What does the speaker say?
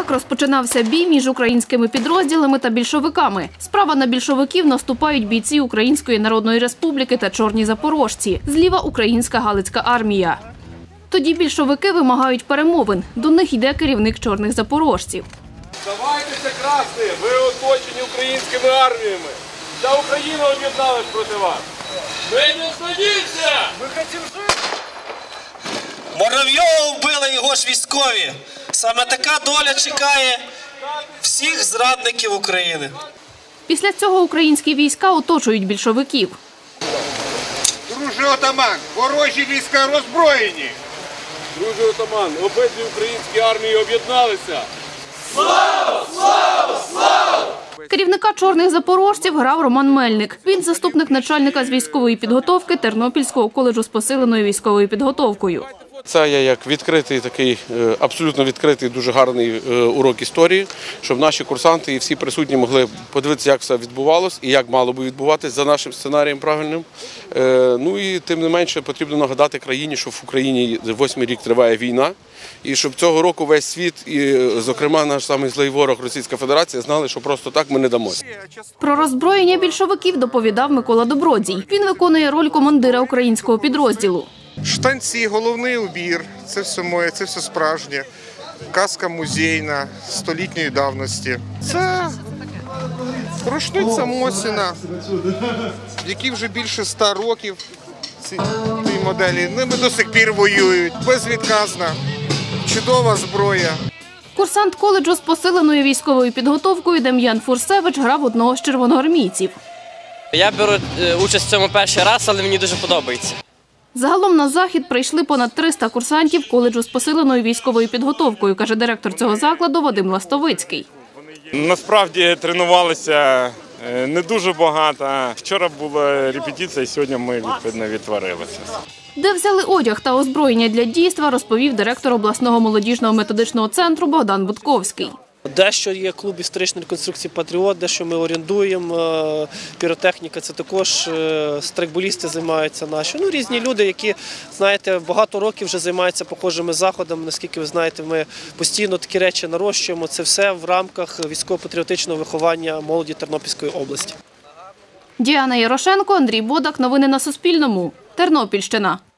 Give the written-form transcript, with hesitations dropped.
Так розпочинався бій між українськими підрозділами та більшовиками. Справа на більшовиків наступають бійці Української Народної Республіки та чорні запорожці. Зліва – українська Галицька армія. Тоді більшовики вимагають перемовин. До них йде керівник чорних запорожців. Здавайтеся, красні, ви оточені українськими арміями. Вся Україна об'єдналась проти вас. Ми не здадимося! Ми хочемо жити! Муравйова вбили його ж військові. Саме така доля чекає всіх зрадників України. Після цього українські війська оточують більшовиків. Друже отаман, ворожі війська роззброєні. Друже отаман, обидві українські армії об'єдналися. Слава! Слава! Слава! Керівника чорних запорожців грав Роман Мельник. Він заступник начальника з військової підготовки Тернопільського коледжу з посиленою військовою підготовкою. Це є як відкритий, такий абсолютно відкритий, дуже гарний урок історії, щоб наші курсанти і всі присутні могли подивитися, як все відбувалося і як мало би відбуватися за нашим сценарієм правильним. Ну і тим не менше потрібно нагадати країні, що в Україні 8-й рік триває війна, і щоб цього року весь світ, і зокрема наш самий злий ворог Російська Федерація, знали, що просто так ми не дамося. Про роззброєння більшовиків доповідав Микола Добродзій. Він виконує роль командира українського підрозділу. Штанці, головний убір, це все моє, це все справжнє. Каска музейна, столітньої давності. Це рушниця Мосіна, якій вже більше 100 років цій моделі. Ними до сих пір воюють, безвідказна, чудова зброя. Курсант коледжу з посиленою військовою підготовкою Дем'ян Фурсевич грав одного з червоноармійців. Я беру участь в цьому перший раз, але мені дуже подобається. Загалом на захід прийшли понад 300 курсантів коледжу з посиленою військовою підготовкою, каже директор цього закладу Вадим Ластовицький. Насправді тренувалися не дуже багато. Вчора була репетиція, сьогодні ми відповідно відтворилися. Де взяли одяг та озброєння для дійства, розповів директор обласного молодіжного методичного центру Богдан Будковський. Дещо є клуб історичної реконструкції «Патріот», дещо ми орендуємо, піротехніка – це також страйкболісти займаються наші. Ну, різні люди, які, знаєте, багато років вже займаються похожими заходами. Наскільки ви знаєте, ми постійно такі речі нарощуємо. Це все в рамках військово-патріотичного виховання молоді Тернопільської області. Діана Ярошенко, Андрій Бодак. Новини на Суспільному. Тернопільщина.